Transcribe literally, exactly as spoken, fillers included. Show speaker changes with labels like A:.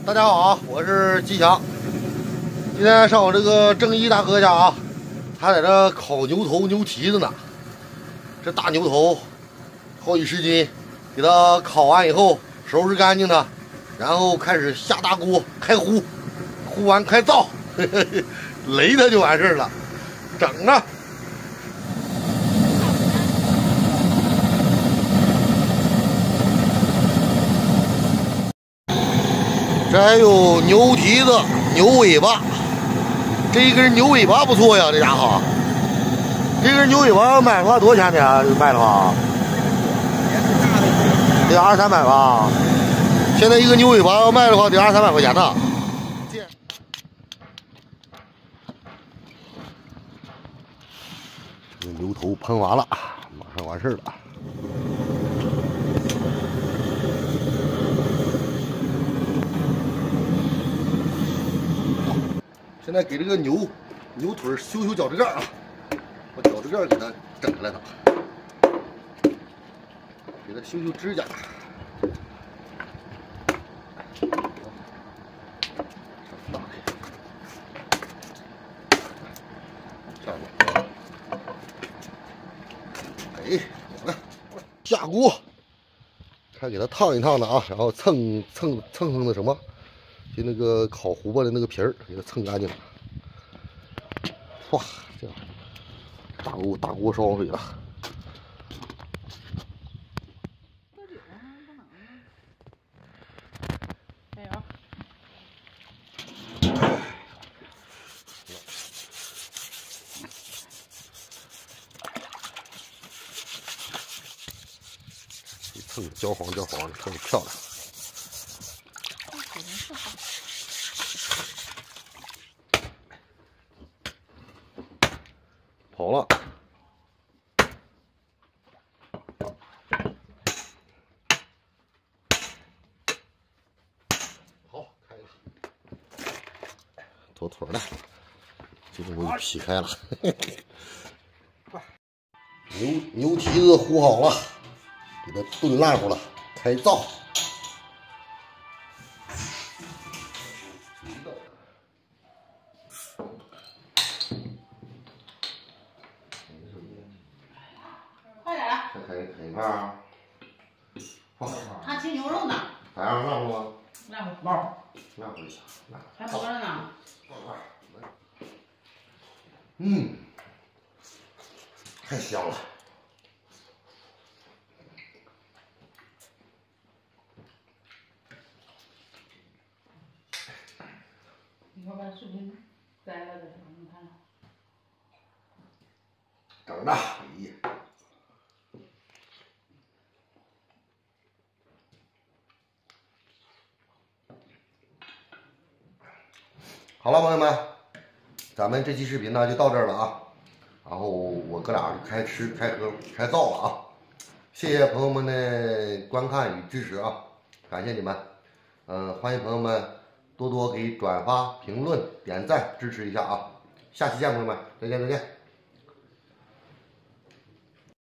A: 大家好啊，我是吉祥。今天上我这个正一大哥家啊，他在这烤牛头、牛蹄子呢。这大牛头好几十斤，给它烤完以后收拾干净它，然后开始下大锅开烀，烀完开灶，呵呵擂它就完事了，整着。 这还有牛蹄子、牛尾巴，这一根牛尾巴不错呀，这家伙。这根牛尾巴买的话多少钱呢？卖的话，得二三百吧。现在一个牛尾巴要卖的话，得二三百块钱呢。这个牛头喷完了，马上完事了。 现在给这个牛牛腿修修脚趾盖啊，把脚趾盖给它整下来了，给它修修指甲。这样子，哎，好了，下锅，看给它烫一烫的啊，然后蹭蹭蹭蹭的什么。 就那个烤胡巴的那个皮儿，给它蹭干净了。哇，这样大锅大锅烧水了。
B: 喝酒啊，不能啊。加油！
A: 一蹭焦黄焦黄的，特别漂亮。 好了，好，开始，妥妥的，这个我给劈开了。牛牛蹄子烀好了，给它炖烂乎了，开灶。 再开开一块啊！放一块。
B: 他切牛肉呢。
A: 咋样？烂乎吗？
B: 烂乎包。
A: 烂乎一下，烂。
B: 还活着呢。
A: 放一块。嗯，太香了。
B: 一会儿把视频摘了再给你看。
A: 整的，咦。 好了，朋友们，咱们这期视频呢就到这儿了啊。然后我哥俩就开吃、开喝、开灶了啊。谢谢朋友们的观看与支持啊，感谢你们。嗯、呃，欢迎朋友们多多给转发、评论、点赞支持一下啊。下期见，朋友们，再见再见。